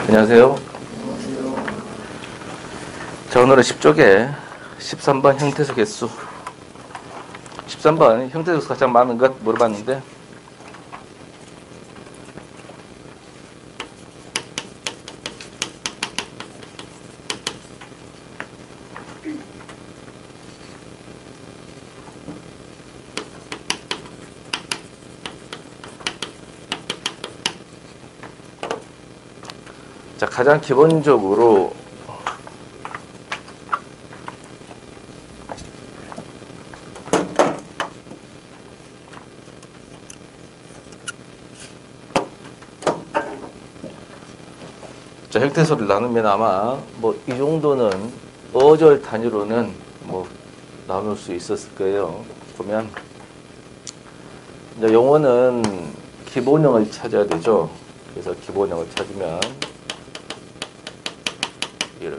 안녕하세요. 자, 오늘은 10쪽에 13번 형태수 개수. 13번 형태수 가장 많은 것 물어봤는데, 자, 가장 기본적으로 자, 형태수를 나누면 아마 뭐 이 정도는 어절 단위로는 뭐 나눌 수 있었을 거예요. 보면 이제 용어는 기본형을 찾아야 되죠. 그래서 기본형을 찾으면 이렇게.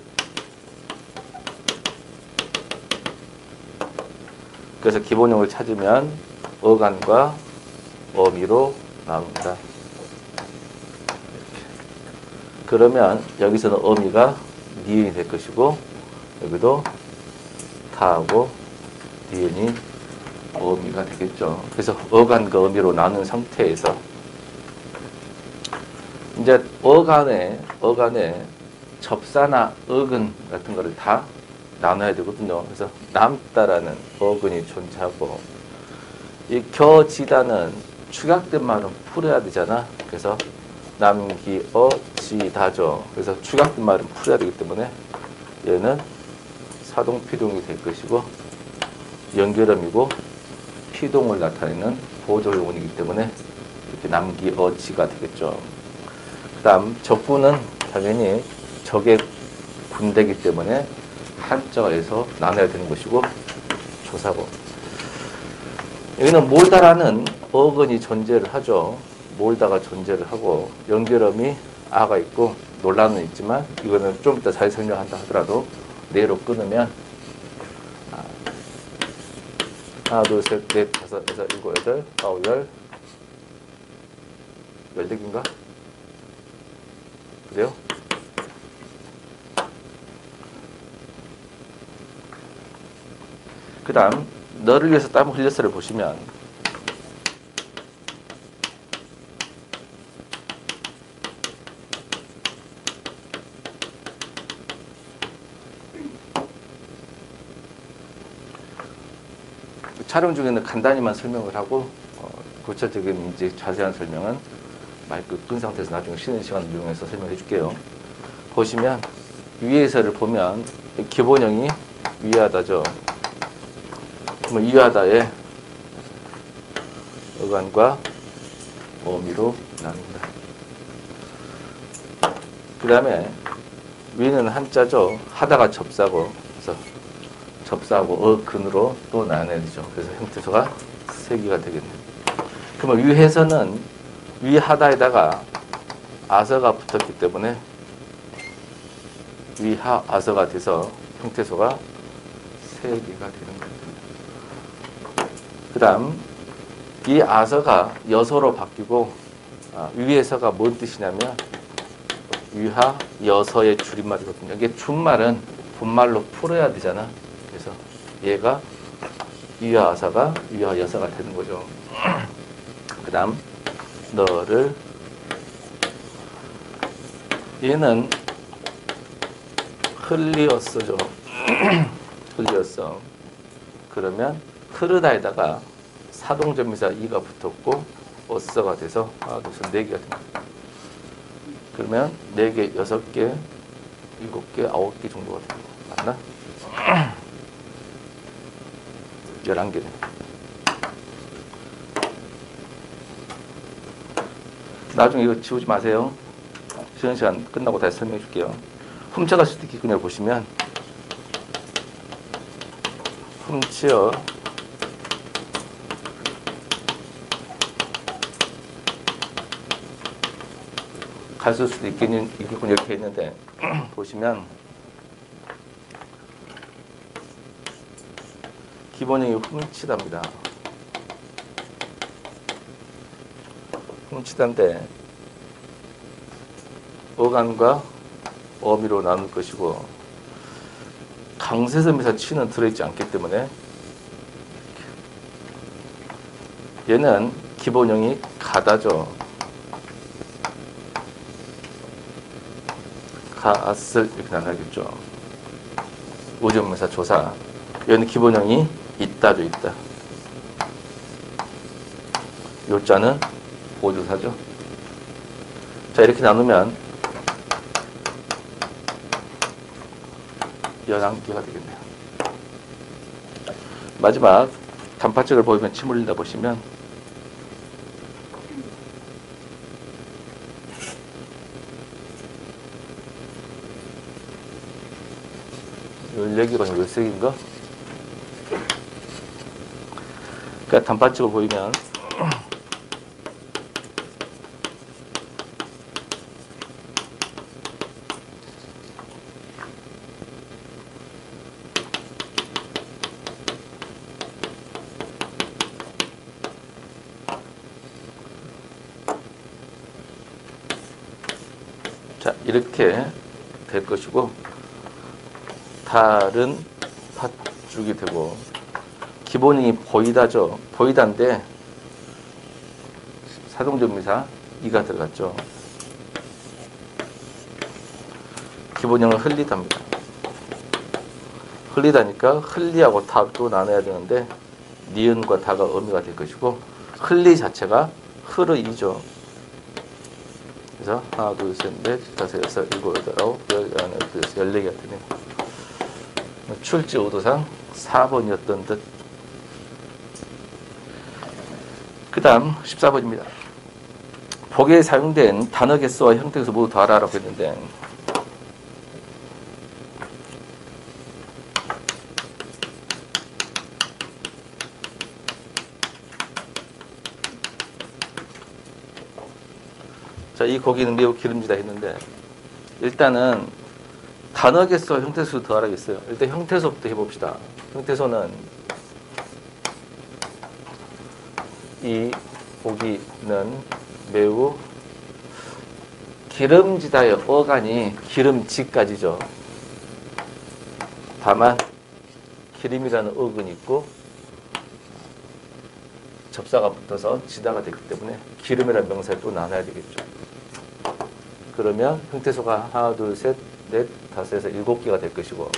그래서 기본형을 찾으면 어간과 어미로 나옵니다. 그러면 여기서는 어미가 니은이 될 것이고, 여기도 타하고 니은이 어미가 되겠죠. 그래서 어간과 어미로 나눈 상태에서 이제 어간에 접사나 어근 같은 거를 다 나눠야 되거든요. 그래서 남다라는 어근이 존재하고, 이 겨지다는 축약된 말은 풀어야 되잖아. 그래서 남기어지다죠. 그래서 축약된 말은 풀어야 되기 때문에 얘는 사동피동이 될 것이고, 연결음이고 피동을 나타내는 보조용언이기 때문에 이렇게 남기어지가 되겠죠. 그 다음 적구는 당연히 적의 군대이기 때문에 한자에서 나눠야 되는 것이고, 조사고, 여기는 몰다라는 어근이 존재를 하죠. 몰다가 존재를 하고, 연결음이 아가 있고 놀라는 있지만, 이거는 좀 이따 잘 설명한다 하더라도 네로 끊으면 하나, 둘, 셋, 넷, 다섯, 여섯, 일곱, 여덟, 아홉, 열, 14개인가? 그래요? 그 다음 너를 위해서 땀을 흘렸어를 보시면, 촬영 중에는 간단히만 설명을 하고, 구체적인 이제 자세한 설명은 마이크 끈 상태에서 나중에 쉬는 시간을 이용해서 설명해 줄게요. 보시면 위에서를 보면 기본형이 위하다죠. 그러면 위하다에 어간과 어미로 나눕니다. 그 다음에 위는 한자죠. 하다가 접사고, 그래서 접사하고 어근으로 또 나눠야 되죠. 그래서 형태소가 3개가 되겠네요. 그러면 위에서는 위하다에다가 아서가 붙었기 때문에 위하 아서가 돼서 형태소가 3개가 되는 거예요. 그 다음 이 아서가 여서로 바뀌고, 위에서가 뭔 뜻이냐면 위하 여서의 줄임말이거든요. 이게 준말은 본말로 풀어야 되잖아. 그래서 얘가 위하 아서가 위하 여서가 되는 거죠. 그 다음 너를, 얘는 흘리었어죠. 흘리었어. 그러면 흐르다에다가 사동점이사 이가 붙었고 어서가 돼서 하나, 둘, 셋, 4개가 됩니다. 그러면 4개, 6개, 7개, 9개 정도가 됩니다. 맞나? 11개네. 나중에 이거 지우지 마세요. 쉬는 시간 끝나고 다시 설명해 줄게요. 훔쳐갔을 때 기근을 보시면, 훔치어 갔을 수도 있겠군 이렇게 있는데, 보시면 기본형이 훔치답니다. 훔치다인데 어간과 어미로 나눌 것이고 강세점에서 치는 들어있지 않기 때문에 얘는 기본형이 가다죠. 가았을 이렇게 나가겠죠. 우주명사 조사. 얘는 기본형이 있다죠. 있다. 요자는 보조사죠. 자, 이렇게 나누면 연항기가 되겠네요. 마지막 단파적을 보이면 침 흘린다 보시면 열네개가 열세개인가? 그러니까 단파적을 보이면 자, 이렇게 될 것이고 다른 팥죽이 되고 기본형이 보이다죠. 보이다인데 사동전미사 이가 들어갔죠. 기본형은 흘리다입니다. 흘리다니까 흘리하고 다도 나눠야 되는데 니은과 다가 어미가 될 것이고 흘리 자체가 흐르이죠. 그래서 하나, 둘, 셋, 넷, 다섯, 여섯, 일곱, 여덟, 아홉, 열, 열하나, 열네 개가 되네요. 출제 의도상 4번이었던 듯. 그 다음 14번입니다. 복에 사용된 단어 개수와 형태 개수 모두 더하라고 했는데 자, 이 고기는 매우 기름지다 했는데 일단은 단어 개수와 형태 수 더하라겠어요. 일단 형태소부터 해봅시다. 형태소는 이 고기는 매우 기름지다의 어간이 기름지까지죠. 다만 기름이라는 어근이 있고 접사가 붙어서 지다가 되기 때문에 기름이라는 명사를 또 나눠야 되겠죠. 그러면 형태소가 하나, 둘, 셋, 넷, 다섯에서 7개가 될 것이고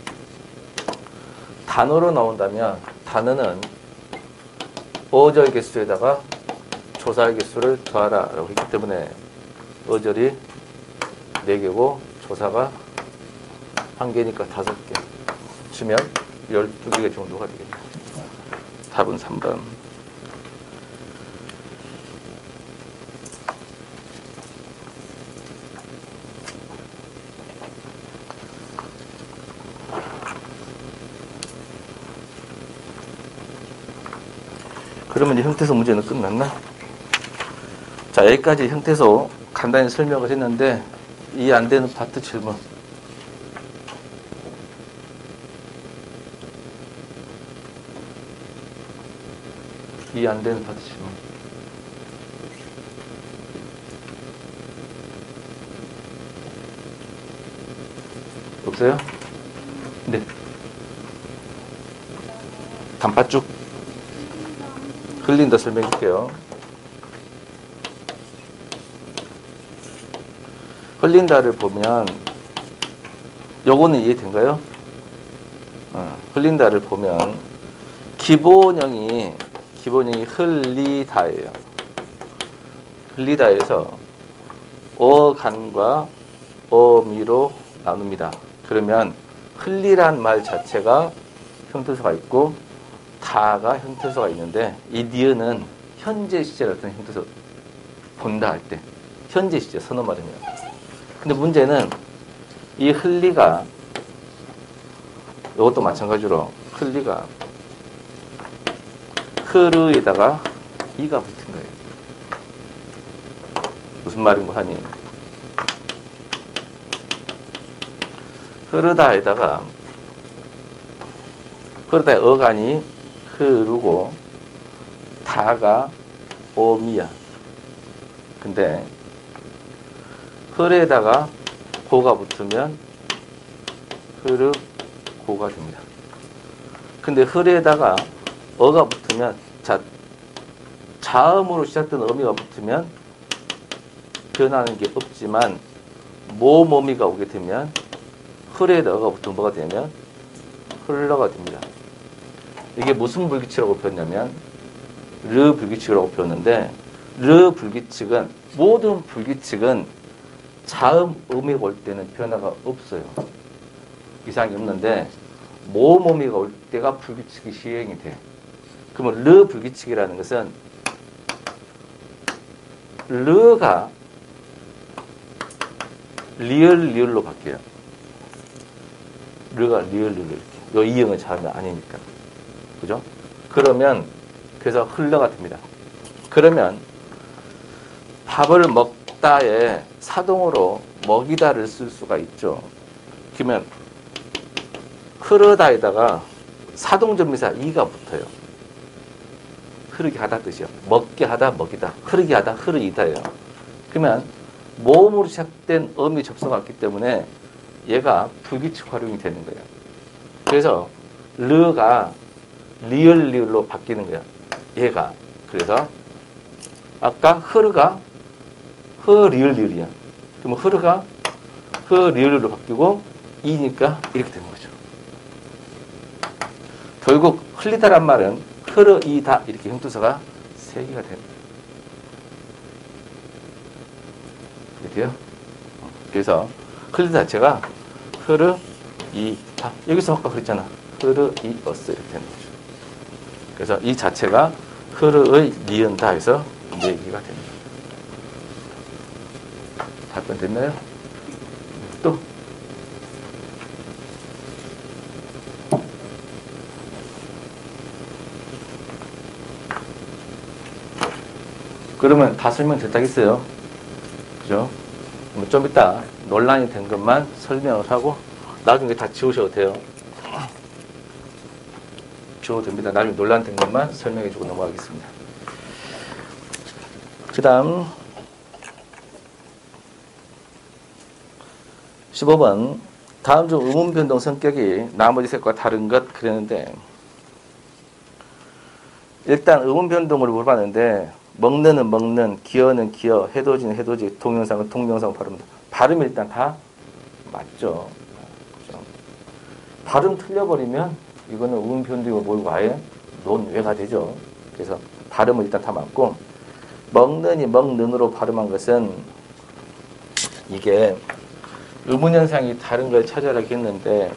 단어로 나온다면 단어는 어절 개수에다가 조사의 개수를 더하라 라고 했기 때문에 어절이 4개고 조사가 1개니까 5개 치면 12개 정도가 되겠다. 답은 3번. 그러면 이제 형태소 문제는 끝났나? 자, 여기까지 형태소 간단히 설명을 했는데 이해 안 되는 파트 질문. 이해 안 되는 파트 질문. 없어요? 네. 단팥죽. 흘린다 설명해 줄게요. 흘린다를 보면 요거는 이해된가요? 흘린다를 보면 기본형이 흘리다예요. 흘리다에서 어간과 어미로 나눕니다. 그러면 흘리란 말 자체가 형태소가 있고 다가 형태소가 있는데 이 니은은 현재 시제를 어떤 형태소 본다 할 때 현재 시제 선어 말이면 근데 문제는 이 흘리가 이것도 마찬가지로 흘리가 흐르에다가 이가 붙은 거예요. 무슨 말인고 하니 흐르다에다가 어간이 흐르고 다가 어미야. 근데 흐에다가 고가 붙으면 흐르 고가 됩니다. 근데 흐에다가 어가 붙으면 자음으로 시작된 어미가 붙으면 변하는 게 없지만 모모미가 오게 되면 흐에다 어가 붙으면 뭐가 되냐면 흘러가 됩니다. 이게 무슨 불규칙이라고 표현하냐면 르 불규칙이라고 표현하는데 르 불규칙은 모든 불규칙은 자음 음이 올 때는 변화가 없어요. 이상이 없는데 모모미가 올 때가 불규칙이 시행이 돼. 그러면 르 불규칙이라는 것은 르가 리을로 바뀌어요. 르가 리을로 이렇게. 요 이응은 자음이 아니니까. 그죠? 그러면 그래서 흘러가 됩니다. 그러면 밥을 먹다에 사동으로 먹이다를 쓸 수가 있죠. 그러면 흐르다에다가 사동전미사 이가 붙어요. 흐르게 하다 뜻이요. 먹게 하다 먹이다. 흐르게 하다 흐르이다예요. 그러면 모음으로 시작된 음이 접속했기 때문에 얘가 불규칙 활용이 되는 거예요. 그래서 르가 리을로 바뀌는 거야. 얘가. 그래서 아까 흐르가 흐리을리을이야. 그러면 흐르가 흐리을리로 바뀌고 이니까 이렇게 되는 거죠. 결국 흘리다란 말은 흐르이다 이렇게 형투서가 3개가 됩니다. 이렇게요. 그래서 흘리다 자체가 흐르이다. 여기서 아까 그랬잖아. 흐르이어스 이렇게 되는 거죠. 그래서 이 자체가 흐르의 니은다 해서 4개가 됩니다. 답변 됐나요? 또 그러면 다 설명됐다겠어요. 그죠? 좀 이따 논란이 된 것만 설명을 하고 나중에 다 지우셔도 돼요. 지워도 됩니다. 나중에 논란된 것만 설명해 주고 넘어가겠습니다. 그 다음 15번 다음 중 의문변동 성격이 나머지 색과 다른 것 그랬는데 일단 의문변동을 물어봤는데 먹는은 먹는, 기어는 기어, 해돋이는 해돋이, 동영상은 동영상 발음입니다. 발음이 일단 다 맞죠. 그렇죠? 발음 틀려버리면 이거는 의문변동이고 뭐고 아예 논외가 되죠. 그래서 발음은 일단 다 맞고 먹는이 먹는으로 발음한 것은 이게 의문현상이 다른 걸 찾아라 했는데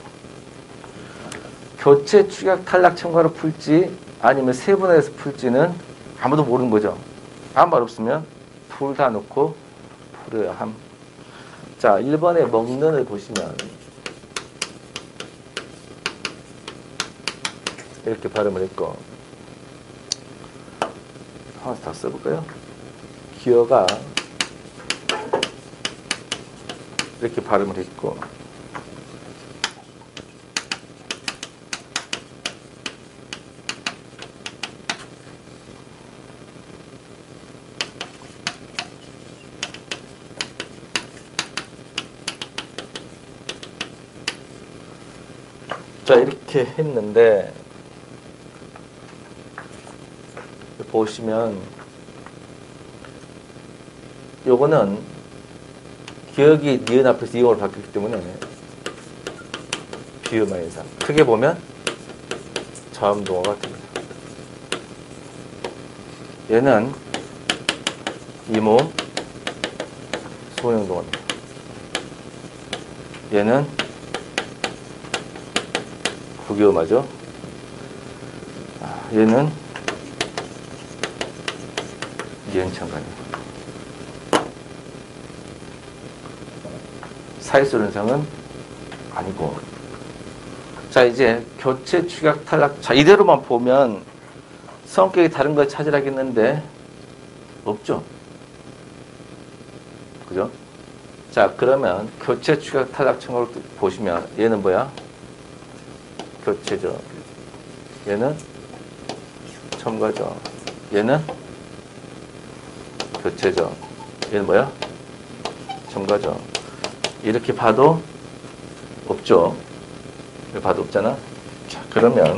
교체, 축약, 탈락, 첨가로 풀지 아니면 세분화해서 풀지는 아무도 모르는 거죠. 아무 말 없으면 둘 다 넣고 풀어야 함. 자, 1번에 먹는을 보시면 이렇게 발음을 했고 하나씩 다 써볼까요? 기어가 이렇게 발음을 했고 자, 이렇게 했는데 보시면 요거는 기억이 니은 앞에서 이음으로 바뀌기 때문에 비음의 현상. 크게 보면 자음 동어가 됩니다. 얘는 이모 소형 동어입니다. 얘는 부기음하죠. 얘는 니은천간입니다. 사이솔 현상은 아니고. 자, 이제 교체, 축약, 탈락. 자, 이대로만 보면 성격이 다른 걸 찾으라겠는데 없죠. 그죠? 자, 그러면 교체, 축약, 탈락, 첨가를 보시면 얘는 뭐야? 교체죠. 얘는 첨가죠. 얘는 교체죠. 얘는 뭐야? 첨가죠. 이렇게 봐도 없죠. 이렇게 봐도 없잖아. 자, 그러면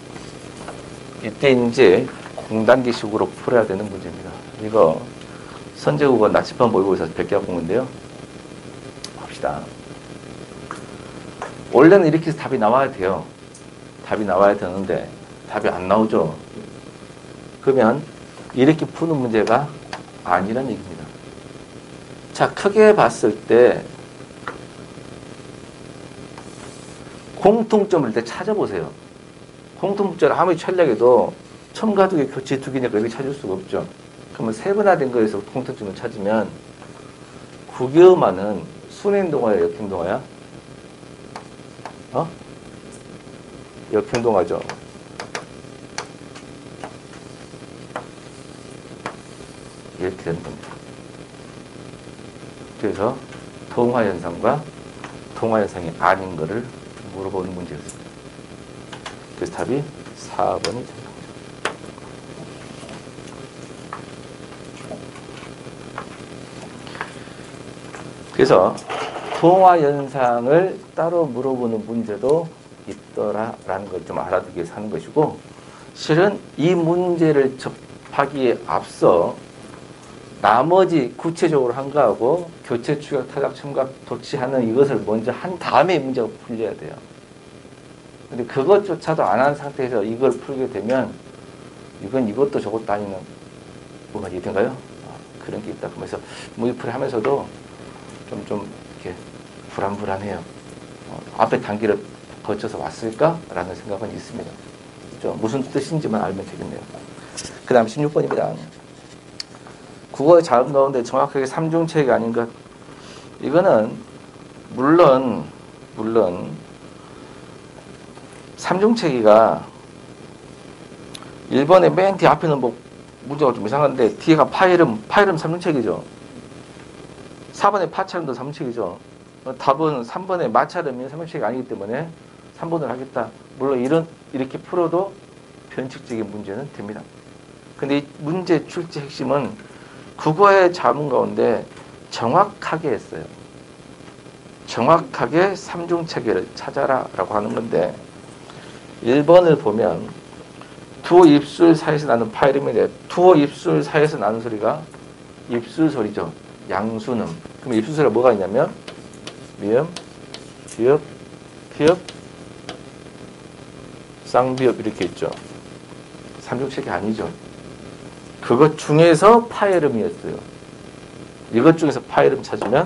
이때 이제 공단기식으로 풀어야 되는 문제입니다. 이거 선제국어 나치판 모의고사 100개 공인데요. 봅시다. 원래는 이렇게 해서 답이 나와야 돼요. 답이 나와야 되는데 답이 안 나오죠. 그러면 이렇게 푸는 문제가 아니란 얘기입니다. 자, 크게 봤을 때 공통점을 일단 찾아보세요. 공통점을 아무리 찾으려고 첨가 두 개, 교체 두 개니까 여기 찾을 수가 없죠. 그러면 세분화된 거에서 공통점을 찾으면 국어만은 순행동화야, 역행동화야? 역행동화죠. 이렇게 되는 겁니다. 그래서 동화현상과 동화현상이 아닌 거를 물어보는 문제였습니다. 그래서 답이 4번이 됩니다. 그래서 동화현상을 따로 물어보는 문제도 있더라라는 걸 좀 알아두기 위해서 하는 것이고, 실은 이 문제를 접하기에 앞서 나머지 구체적으로 한 거하고 교체, 추격, 타작, 첨가, 도치하는 이것을 먼저 한 다음에 문제가 풀려야 돼요. 근데 그것조차도 안 한 상태에서 이걸 풀게 되면 이건 이것도 저것도 아니는 뭐가 이해된가요? 그런 게 있다. 그러면서 무의풀이 하면서도 좀 이렇게 불안해요. 앞에 단계를 거쳐서 왔을까라는 생각은 있습니다. 무슨 뜻인지만 알면 되겠네요. 그 다음 16번입니다. 국어의 자음 가운데 정확하게 삼중책이 아닌 것. 이거는 물론 삼중체계가 1번의 맨 뒤 앞에는 뭐 문제가 좀 이상한데 뒤에가 파이름 삼중체계죠. 4번의 파차름도 삼중체계죠. 답은 3번의 마차름이 삼중체계가 아니기 때문에 3번을 하겠다. 물론 이렇게 풀어도 변칙적인 문제는 됩니다. 근데 이 문제 출제 핵심은 국어의 자문 가운데 정확하게 했어요. 정확하게 삼중체계를 찾아라 라고 하는 건데 1번을 보면 두 입술 사이에서 나는 파이름인데 두 입술 사이에서 나는 소리가 입술 소리죠. 양수음. 그럼 입술 소리가 뭐가 있냐면 미음, 비읍, 피읍, 쌍비읍 이렇게 있죠. 삼중체계 아니죠. 그것 중에서 파이름이었어요. 이것 중에서 파이름 찾으면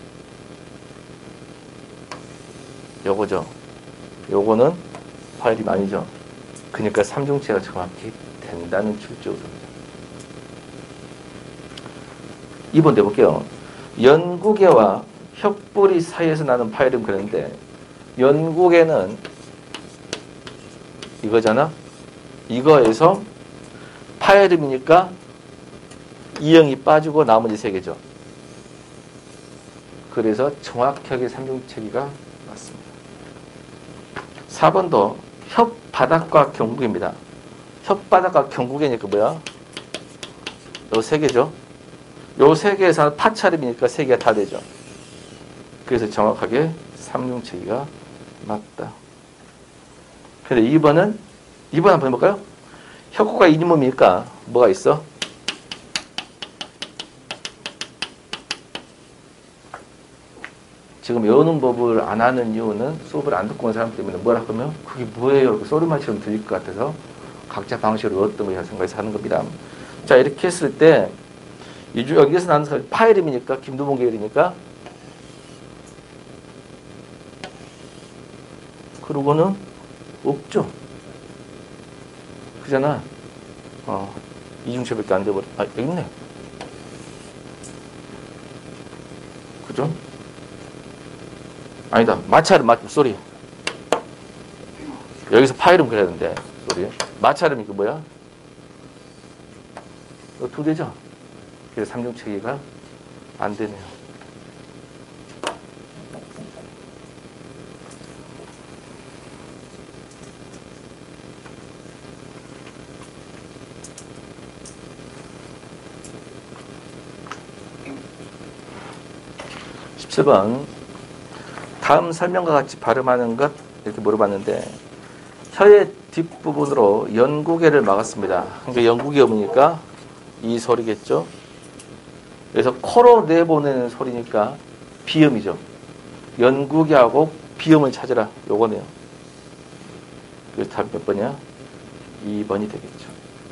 요거죠. 요거는 파이름이 아니죠. 그러니까 삼중체가 정확히 된다는 출제구조입니다. 2번 내볼게요. 연구개와 혓뿌리 사이에서 나는 파이름 그랬는데 연구개는 이거잖아. 이거에서 파이름이니까 이형이 빠지고 나머지 세 개죠. 그래서 정확하게 삼중체계가 맞습니다. 4번도 혓바닥과 경국입니다. 혓바닥과 경국이니까 뭐야? 요 세 개죠. 요 세 개에서 파차름이니까 세 개가 다 되죠. 그래서 정확하게 삼중체계가 맞다. 근데 2번 한번 해볼까요? 혀코가 이름이니까 뭐가 있어? 지금 외우는 법을 안 하는 이유는 수업을 안 듣고 온 사람 때문에 뭐라 하면 그게 뭐예요? 소리만처럼 들릴 것 같아서 각자 방식으로 어떤 걸 생각해서 하는 겁니다. 자, 이렇게 했을 때 여기서 나는 소리 파이름이니까 김두봉 계열이니까 그러고는 없죠. 그잖아. 이중체밖에 안 돼버려. 여기 있네. 그죠? 아니다. 마차름, 소리. 여기서 파이름 그래야 되는데, 소리. 마차름이 그 뭐야? 두 개죠? 그래서 삼중체계가 안 되네요. 17번 다음 설명과 같이 발음하는 것 이렇게 물어봤는데 혀의 뒷부분으로 연구개를 막았습니다. 그러니까 연구개가 뭡니까? 이 소리겠죠. 그래서 코로 내보내는 소리니까 비음이죠. 연구개하고 비음을 찾으라. 요거네요. 그래서 답이 몇 번이야? 2번이 되겠죠.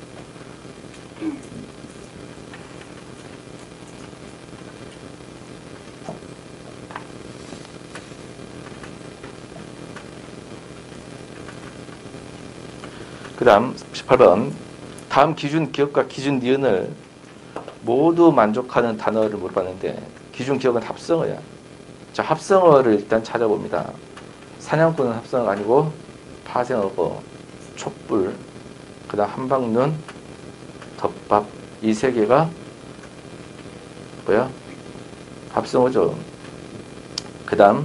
그 다음 18번 다음 기준 기억과 기준 니은을 모두 만족하는 단어를 물어봤는데 기준 기억은 합성어야. 자, 합성어를 일단 찾아봅니다. 사냥꾼은 합성어가 아니고 파생어고 촛불, 그 다음 한방눈, 덮밥 이 세 개가 뭐야? 합성어죠. 그 다음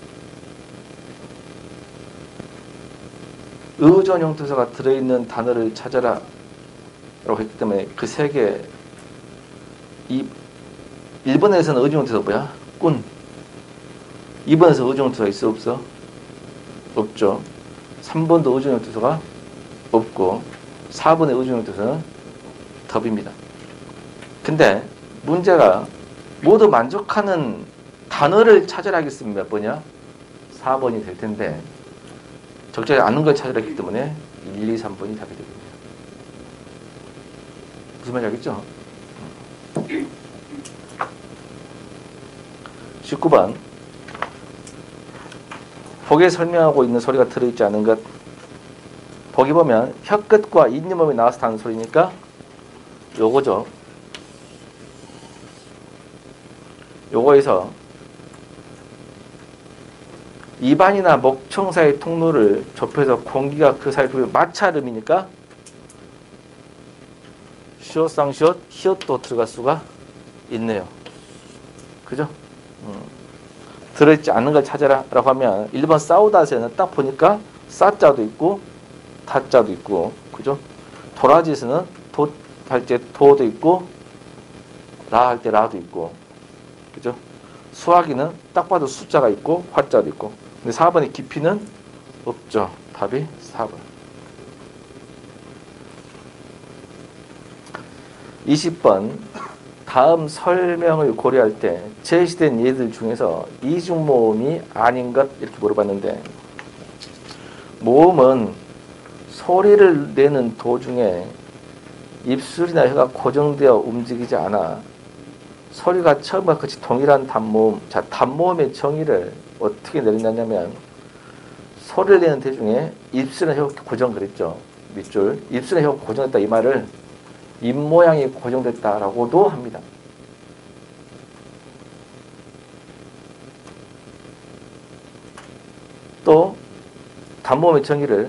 의존형 투서가 들어있는 단어를 찾아라 라고 했기 때문에 그 세 개, 이 1번에서는 의존형 투서 뭐야? 꾼. 2번에서 의존형 투서 있어 없어? 없죠. 3번도 의존형 투서가 없고 4번의 의존형 투서는 덮입니다. 근데 문제가 모두 만족하는 단어를 찾아라 하겠으면 몇 번이야? 4번이 될 텐데 적절히 않는 걸 찾으라 했기 때문에 1, 2, 3번이 답이 되겠네요. 무슨 말인지 알겠죠? 19번 보기에 설명하고 있는 소리가 들어있지 않은 것. 보기 보면 혀끝과 잇몸이 나와서 타는 소리니까 요거죠. 요거에서 입안이나 목청 사이 통로를 좁혀서 공기가 그 사이 들어오면 마찰음이니까 시옷 쌍시옷 히읗도 들어갈 수가 있네요. 그죠? 들어있지 않는 걸 찾아라 라고 하면 1번 싸우다에서는 딱 보니까 싸자도 있고 타자도 있고 그죠? 도라지에서는 도 할 때 도도 있고 라 할 때 라도 있고 그죠? 수화기는 딱 봐도 숫자가 있고 화자도 있고 근데 4번의 깊이는 없죠. 답이 4번. 20번 다음 설명을 고려할 때 제시된 예들 중에서 이중모음이 아닌 것 이렇게 물어봤는데 모음은 소리를 내는 도중에 입술이나 혀가 고정되어 움직이지 않아 소리가 처음과 같이 동일한 단모음. 자, 단모음의 정의를 어떻게 내리냐면 소리를 내는 대중에 입술이나 혀가 고정 그랬죠. 밑줄. 입술이나 혀가 고정됐다 이 말을 입모양이 고정됐다라고도 합니다. 또 단모음의 정의를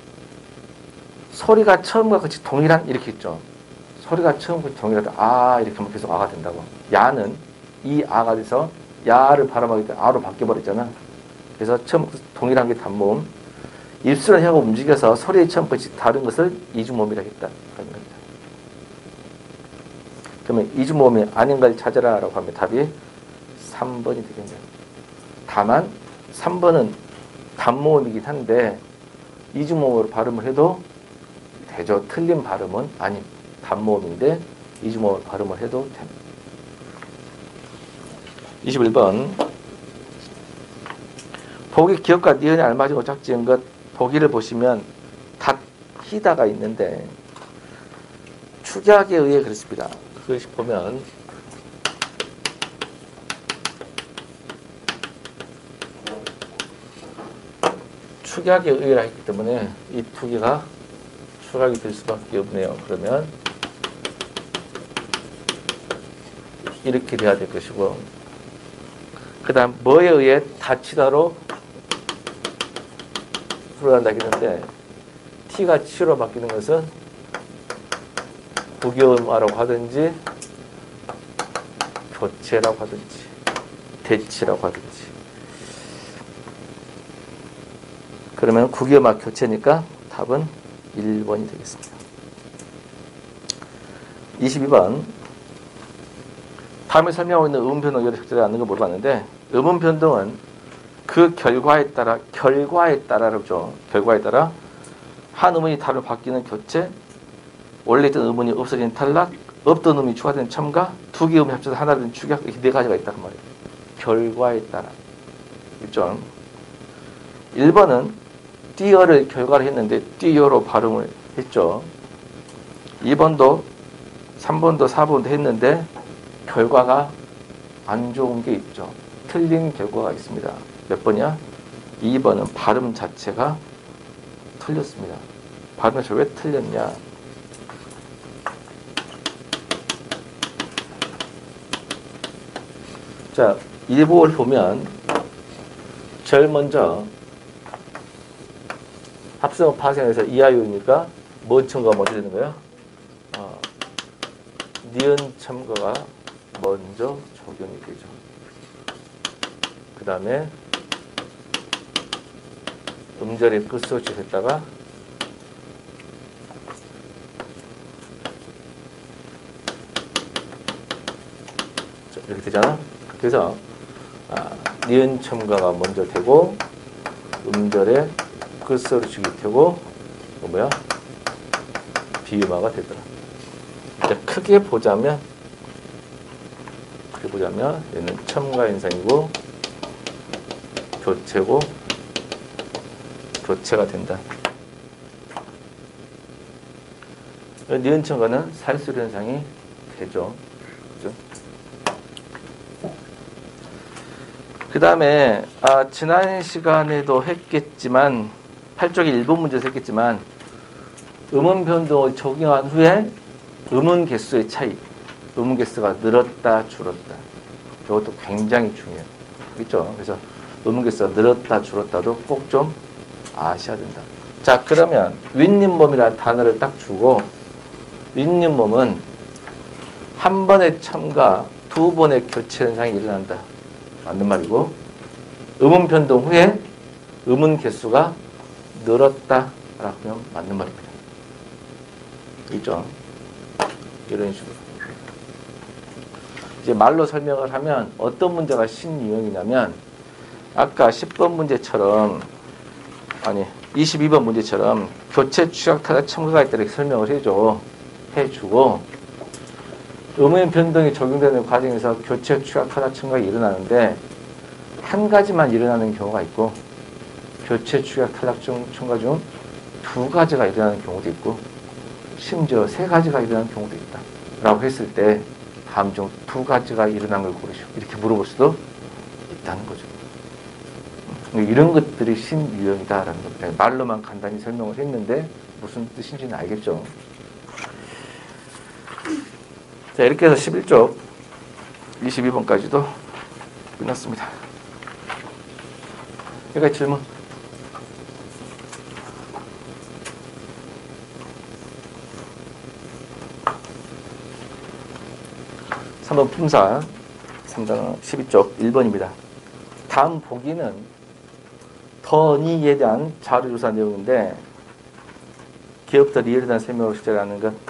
소리가 처음과 같이 동일한 이렇게 있죠. 소리가 처음과 같이 동일하다. 아 이렇게 하면 계속 아가 된다고. 야는 이 아가 돼서 야를 발음하기 때문에 아로 바뀌어버렸잖아. 그래서 처음 동일한 게 단모음. 입술은 혀가 움직여서 소리의 처음과 같이 다른 것을 이중모음이라 했다. 그러면 이중모음이 아닌 걸 찾아라 라고 하면 답이 3번이 되겠네요. 다만 3번은 단모음이긴 한데 이중모음으로 발음을 해도 되죠. 틀린 발음은 아님. 단모음인데 이중모음으로 발음을 해도 됩니다. 21번 보기 기억과 니은이 알맞은 오착 지은 것. 보기를 보시면 닷, 히다가 있는데 축약에 의해 그렇습니다. 그것이 보면 축약에 의해라 했기 때문에 이 두 개가 축약이 될 수밖에 없네요. 그러면 이렇게 돼야 될 것이고 그 다음 뭐에 의해 다치다로 풀어간다 했는데 T가 치로 바뀌는 것은 부교음화라고 하든지 교체라고 하든지 대치라고 하든지 그러면 국유음화 교체니까 답은 1번이 되겠습니다. 22번 다음에 설명하고 있는 음운 변동 이해로 적절하지 않는 걸 물어봤는데 음운 변동은 그 결과에 따라 그러죠. 결과에 따라 한 음운이 다르게 바뀌는 교체, 원래 있던 음운이 없어지는 탈락, 없던 음이 추가되는 첨가, 두 개 음이 합쳐서 하나가 된 축약, 이렇게 네 가지가 있다는 말이에요. 결과에 따라. 있죠. 1번은 띄어를 결과를 했는데 띄어로 발음을 했죠. 2번도 3번도 4번도 했는데 결과가 안 좋은 게 있죠. 틀린 결과가 있습니다. 몇 번이야? 2번은 발음 자체가 틀렸습니다. 발음 자체가 왜 틀렸냐? 자, 1부를 보면 제일 먼저 합성 파생에서 이하율이니까 뭔 첨가가 먼저 되는 거야? 니은 첨가가 먼저 적용이 되죠. 그 다음에 음절의 끝소치 했다가 이렇게 되잖아. 그래서 니은 첨가가 먼저 되고 음절의 끝소리축이 되고 뭐야? 비음화가 되더라. 크게 보자면 얘는 첨가 현상이고 교체고 교체가 된다. 니은 첨가는 살수리 현상이 되죠. 그죠? 그 다음에 지난 시간에도 했겠지만 8쪽의 1번 문제에서 했겠지만 음운 변동을 적용한 후에 음운 개수의 차이, 음운 개수가 늘었다 줄었다, 이것도 굉장히 중요해요. 그렇죠? 그래서 음운 개수가 늘었다 줄었다도 꼭 좀 아셔야 된다. 자, 그러면 윗님몸이라는 단어를 딱 주고, 윗님몸은 한 번의 첨가, 두 번의 교체 현상이 일어난다. 맞는 말이고, 음운 변동 후에 음운 개수가 늘었다라고 하면 맞는 말입니다. 있죠? 이런 식으로. 이제 말로 설명을 하면 어떤 문제가 신유형이냐면, 아까 10번 문제처럼, 22번 문제처럼 교체, 추락, 탈락, 첨가가 있다 이렇게 설명을 해주고, 음운 변동이 적용되는 과정에서 교체, 추락, 탈락, 첨가가 일어나는데, 한 가지만 일어나는 경우가 있고, 교체, 추락, 탈락, 첨가 중 두 가지가 일어나는 경우도 있고, 심지어 세 가지가 일어나는 경우도 있다 라고 했을 때 다음 중 두 가지가 일어난 걸 고르시오. 이렇게 물어볼 수도 있다는 거죠. 이런 것들이 신유형이다라는 겁니다. 말로만 간단히 설명을 했는데 무슨 뜻인지는 알겠죠. 자, 이렇게 해서 11쪽 22번까지도 끝났습니다. 여기까지 질문. 3번 품사 3장 12쪽 1번입니다. 다음 보기는 더니에 대한 자료조사 내용인데 기업들 이해에 대한 설명을 실제하는 것.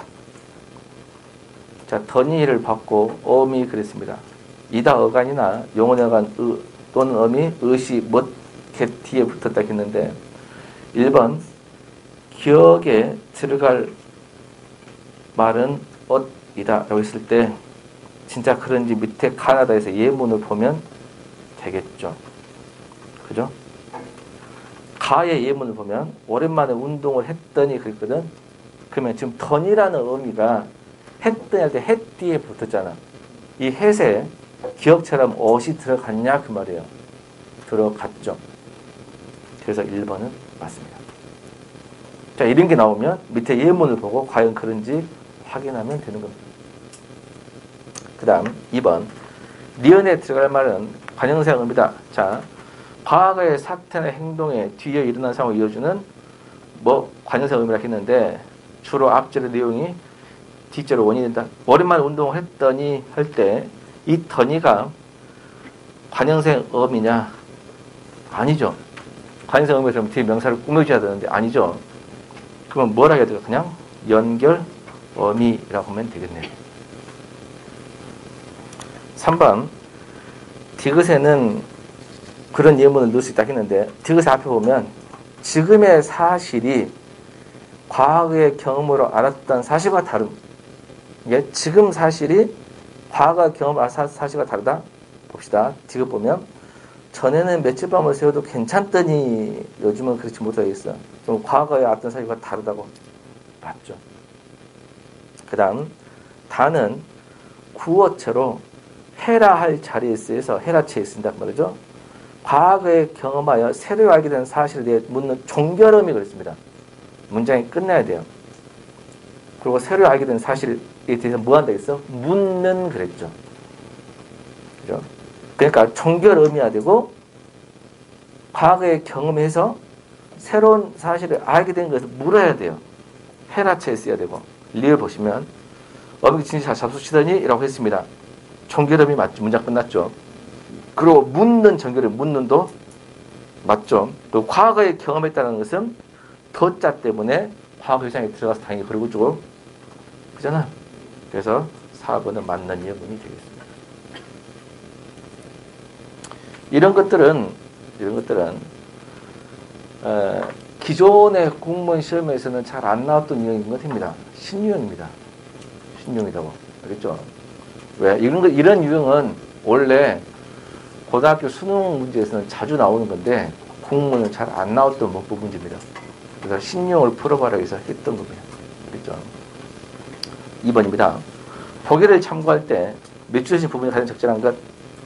자, 더니를 받고 어미 그랬습니다. 이다 어간이나 용언 어간 또는 어미 의시 뭣개 뒤에 붙었다 했는데 1번 기억에 들어갈 말은 엇이다 라고 했을 때 진짜 그런지 밑에 가나다에서 예문을 보면 되겠죠. 그죠? 가의 예문을 보면 오랜만에 운동을 했더니 그랬거든. 그러면 지금 던이라는 의미가 했더니 할 때 해 뒤에 붙었잖아. 이 햇에 기억처럼 옷이 들어갔냐 그 말이에요. 들어갔죠. 그래서 1번은 맞습니다. 자, 이런 게 나오면 밑에 예문을 보고 과연 그런지 확인하면 되는 겁니다. 그 다음 2번 니은에 들어갈 말은 관형사 의미다. 자, 과거의 사태나 행동에 뒤에 일어난 상황을 이어주는 관형사 의미라 했는데 주로 앞절의 내용이 뒷절의 원인이 된다. 오랜만에 운동을 했더니 할 때 이 더니가 관형사 의미냐? 아니죠. 관형사 의미처럼 뒤에 명사를 꾸며줘야 되는데 아니죠. 그러면 뭐라 해야 될까? 그냥 연결 의미라고 하면 되겠네요. 3번 디귿에는 그런 예문을 넣을 수 있다 했는데 디귿 앞에 보면 지금의 사실이 과거의 경험으로 알았던 사실과 다름. 이게 지금 사실이 과거 경험으로 알았던 사실과 다르다. 봅시다. 디귿 보면 전에는 며칠 밤을 새워도 괜찮더니 요즘은 그렇지 못하겠어. 좀 과거에 알았던 사실과 다르다고. 맞죠. 그 다음 다는 구어체로 해라 할 자리에 쓰여서 해라체에 쓴단 말이죠. 과거에 경험하여 새로 알게 된 사실에 대해 묻는 종결음이 그렇습니다. 문장이 끝나야 돼요. 그리고 새로 알게 된 사실에 대해서 뭐 한다 했어? 묻는 그랬죠. 그죠? 그러니까 종결음이야 되고 과거에 경험해서 새로운 사실을 알게 된 것을 물어야 돼요. 해라체에 써야 되고 리을 보시면 어미기 진짜 잡수시더니 라고 했습니다. 종결음이 맞죠. 문장 끝났죠. 그리고 묻는 종결음 묻는도 맞죠. 또 과거에 경험했다는 것은 더자 때문에 과거 현상에 들어가서 당연히 그러고 쭉 그잖아. 그래서 4번은 맞는 예문이 되겠습니다. 이런 것들은 기존의 공무원 시험에서는 잘 안 나왔던 유형인 것 같습니다. 신유형입니다. 신유형이라고. 알겠죠? 왜? 이런 유형은 원래 고등학교 수능 문제에서는 자주 나오는 건데 공무원은 잘 안 나왔던 문법 문제입니다. 그래서 신유형을 풀어봐라 해서 했던 겁니다. 알겠죠? 2번입니다. 보기를 참고할 때 밑줄신 부분이 가장 적절한 것.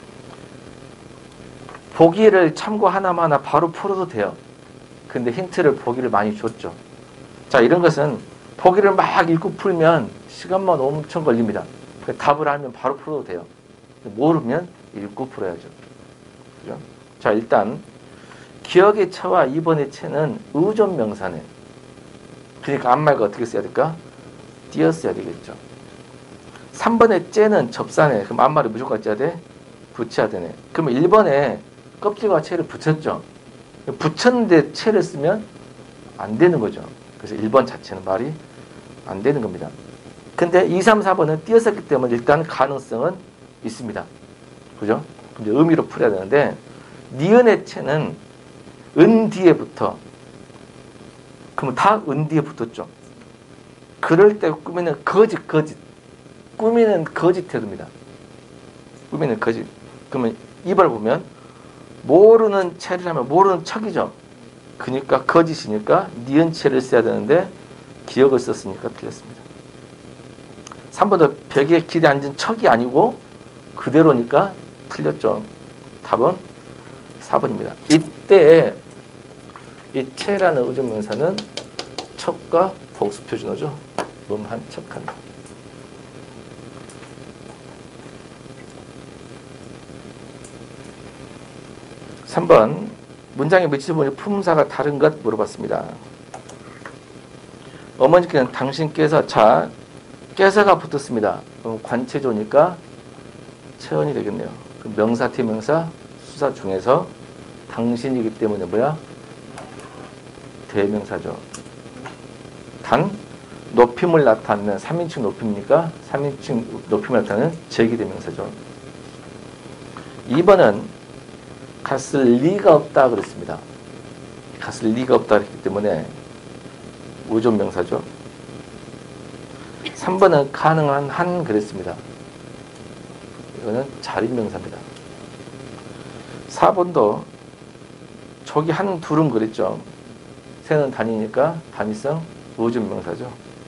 보기를 참고 하나마나 바로 풀어도 돼요. 근데 힌트를 보기를 많이 줬죠. 자, 이런 것은 보기를 막 읽고 풀면 시간만 엄청 걸립니다. 답을 알면 바로 풀어도 돼요. 모르면 읽고 풀어야죠. 그죠? 자, 일단 기억의 처와 2번의 체는 의존명사네. 그러니까 앞말과 어떻게 써야 될까? 띄었어야 되겠죠. 3번의 째는 접사네. 그럼 앞말이 무조건 써야 돼? 붙여야 되네. 그러면 1번에 껍질과 체를 붙였죠. 붙였는데 체를 쓰면 안 되는 거죠. 그래서 1번 자체는 말이 안 되는 겁니다. 근데 2, 3, 4번은 띄었었기 때문에 일단 가능성은 있습니다. 그죠? 근데 의미로 풀어야 되는데 니은의 체는 은 뒤에 붙어. 그러면 다 은 뒤에 붙었죠. 그럴 때 꾸미는 거짓. 꾸미는 거짓 태도입니다. 꾸미는 거짓. 그러면 이발 보면 모르는 체를 하면 모르는 척이죠. 그러니까 거짓이니까 니은 체를 써야 되는데 기억을 썼으니까 틀렸습니다. 3번도 벽에 길에 앉은 척이 아니고 그대로니까 틀렸죠. 답은 4번입니다. 이때 이 체라는 의존명사는 척과 복수표준어죠. 몸한 척한다. 삼 번 문장의 밑줄 보니 품사가 다른 것 물어봤습니다. 어머니께는 당신께서 자 깨서가 붙었습니다. 그럼 관체조니까 체언이 되겠네요. 그럼 명사, 대명사, 수사 중에서 당신이기 때문에 뭐야? 대명사죠. 단 높임을 나타내는 3인칭 높임이니까 3인칭 높임을 나타내는 제기대명사죠. 2번은 갔을 리가 없다 그랬습니다. 갔을 리가 없다 그랬기 때문에 의존명사죠. 3번은 가능한 한 그랬습니다. 이거는 자립명사입니다. 4번도 저기 한 둘은 그랬죠. 새는 단위니까 단위성 의존명사죠.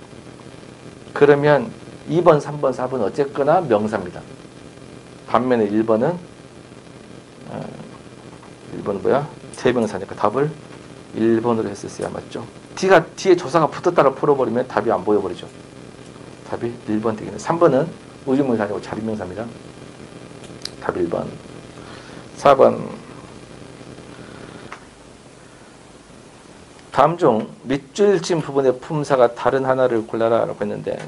그러면 2번, 3번, 4번 어쨌거나 명사입니다. 반면에 1번은 뭐야? 대명사니까 답을 1번으로 했었어야 맞죠. 뒤에 조사가 붙었다고 풀어버리면 답이 안 보여버리죠. 답이 1번 되겠네. 3번은 의존명사 아니고 자립명사입니다. 답이 1번. 4번. 다음 중 밑줄 친 부분의 품사가 다른 하나를 골라라 라고 했는데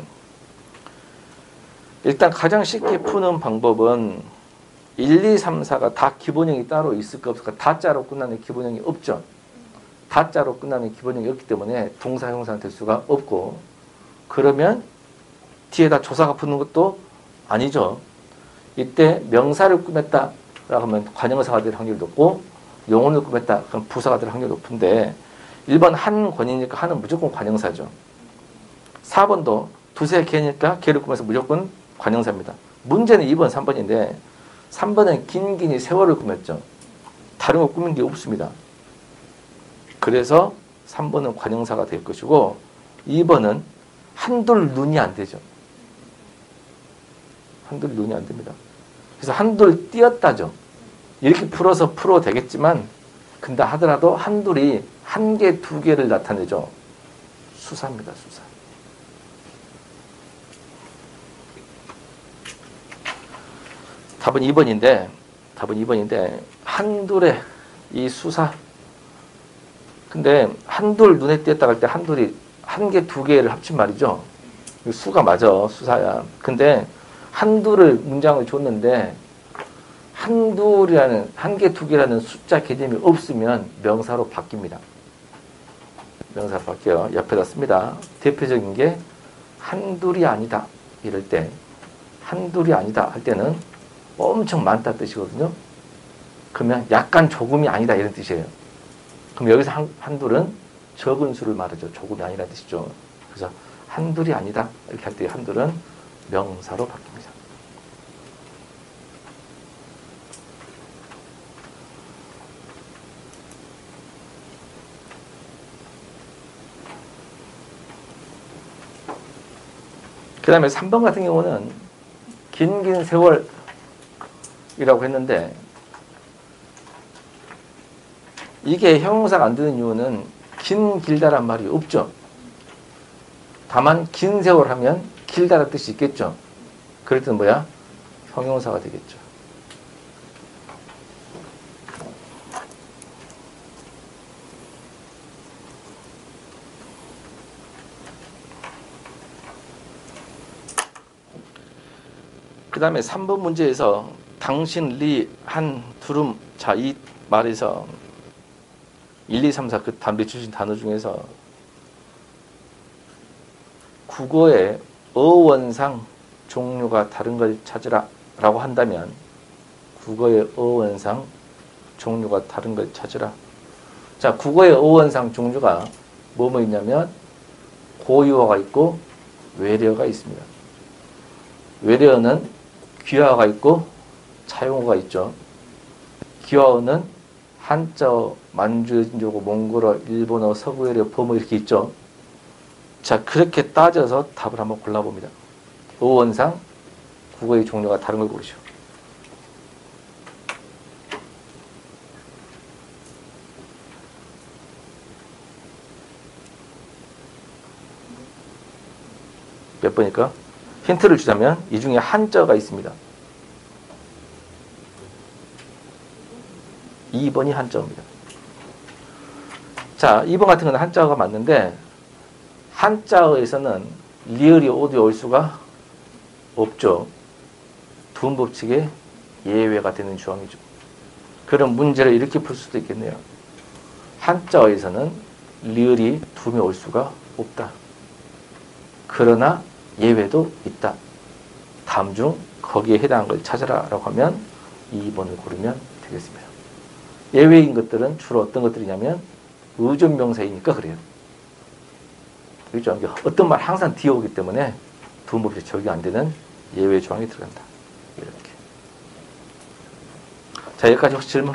일단 가장 쉽게 푸는 방법은 1, 2, 3, 4가 다 기본형이 따로 있을까 없을까? 다자로 끝나는 기본형이 없죠. 다자로 끝나는 기본형이 없기 때문에 동사, 형사는 될 수가 없고 그러면 뒤에다 조사가 붙는 것도 아니죠. 이때 명사를 꾸몄다라고 하면 관형사가 될 확률이 높고 용언을 꾸몄다 그럼 부사가 될 확률이 높은데 1번 한 권이니까 한은 무조건 관형사죠. 4번도 두세 개니까 개를 꾸며서 무조건 관형사입니다. 문제는 2번, 3번인데 3번은 긴긴이 세월을 꾸몄죠. 다른 거 꾸민 게 없습니다. 그래서 3번은 관형사가 될 것이고 2번은 한둘 눈이 안 되죠. 한둘 눈이 안 됩니다. 그래서 한둘 띄었다죠. 이렇게 풀어서 풀어도 되겠지만 근데 하더라도 한둘이 한 개, 두 개를 나타내죠. 수사입니다. 수사. 답은 2번인데 한둘의 이 수사. 근데 한둘 눈에 띄었다 할 때 한둘이 한 개, 두 개를 합친 말이죠. 수가 맞아. 수사야. 근데 한둘을 문장을 줬는데 한둘이라는 한 개, 두 개라는 숫자 개념이 없으면 명사로 바뀝니다. 명사로 바뀌어요. 옆에다 씁니다. 대표적인 게 한둘이 아니다. 이럴 때 한둘이 아니다 할 때는 엄청 많다 뜻이거든요. 그러면 약간 조금이 아니다 이런 뜻이에요. 그럼 여기서 한둘은 적은 수를 말하죠. 조금이 아니라는 뜻이죠. 그래서 한둘이 아니다 이렇게 할 때 한둘은 명사로 바뀝니다. 그 다음에 3번 같은 경우는 긴 세월이라고 했는데 이게 형용사가 안 되는 이유는 길다란 말이 없죠. 다만 긴 세월 하면 길다란 뜻이 있겠죠. 그럴 때는 뭐야? 형용사가 되겠죠. 그 다음에 3번 문제에서 당신, 리, 한, 두름 자, 이 말에서 1, 2, 3, 4 그 답에 주신 단어 중에서 국어의 어원상 종류가 다른 걸 찾으라 라고 한다면 국어의 어원상 종류가 다른 걸 찾으라. 자, 국어의 어원상 종류가 뭐뭐 있냐면 고유어가 있고 외래어가 있습니다. 외래어는 귀화어가 있고 차용어가 있죠. 귀화어는 한자어, 만주인조고, 몽골어, 일본어, 서구외래어, 범어 이렇게 있죠. 자, 그렇게 따져서 답을 한번 골라봅니다. 어원상 국어의 종류가 다른 걸 고르시오. 몇 번일까? 힌트를 주자면 이 중에 한자어가 있습니다. 2번이 한자어입니다. 자, 2번 같은 건 한자어가 맞는데 한자어에서는 리을이 어디에 올 수가 없죠. 두음 법칙의 예외가 되는 조항이죠. 그런 문제를 이렇게 풀 수도 있겠네요. 한자어에서는 리을이 두음에 올 수가 없다. 그러나 예외도 있다. 다음 중 거기에 해당한 걸 찾아라 라고 하면 2번을 고르면 되겠습니다. 예외인 것들은 주로 어떤 것들이냐면 의존명사이니까 그래요. 그렇죠? 어떤 말 항상 뒤에 오기 때문에 두음법칙 적용 안 되는 예외 조항이 들어간다. 이렇게. 자, 여기까지 혹시 질문?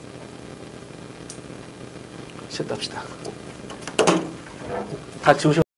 쉬었다 합시다. 다 지우시면